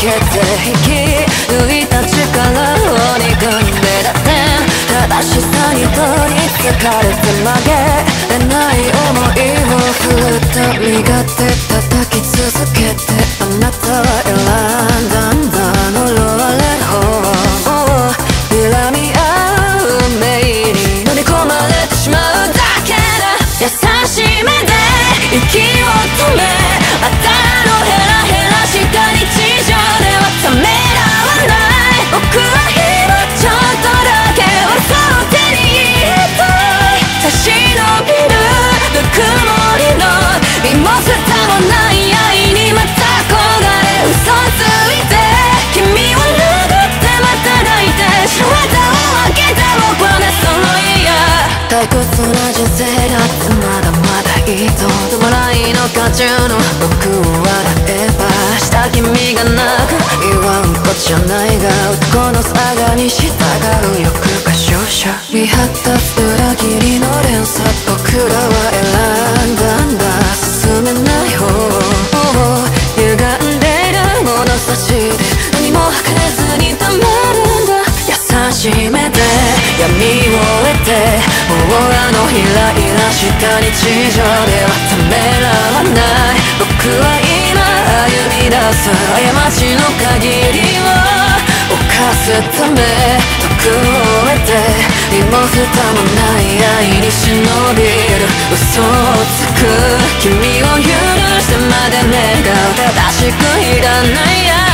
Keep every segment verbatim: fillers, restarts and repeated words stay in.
けて引き抜いた力を憎んでだって正しさに取りつかれて曲げれない想いをふっと身勝手叩き続けてあなたは選んだんだ呪われる方を睨み合う目に飲み込まれてしまうだけだ優しい目で息を止めあたのヘラヘラした日常ではためらわない僕は今ちょっとだけ嘘を手に入れたい差し伸びるぬくもりの身も蓋もない愛にまた焦がれ嘘ついて君を殴ってまた抱いてシャワーを開けて僕はねその嫌退屈な人生だってまだまだいいと止まらないのか中の僕を笑えばした君がなく言わんこじゃないが男の差がに従う欲が勝者見張った裏切りの連鎖僕らは選んだんだ進めない方を歪んでる物差しで何も測れずにたまるんだ優しい目で闇を得てもうあのイライラした日常ではためらわない僕は今歩み出す過ちの限りを犯すため徳を得て身も蓋もない愛に忍びる嘘をつく君を許してまで願う正しくいらないや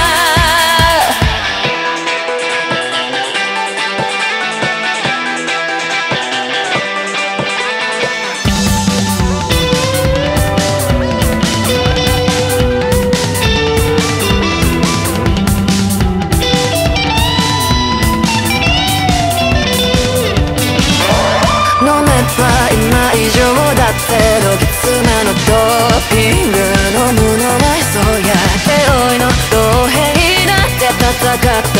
今以上だってどぎつめのドーピング飲むのはそうや手負いの老兵だって戦って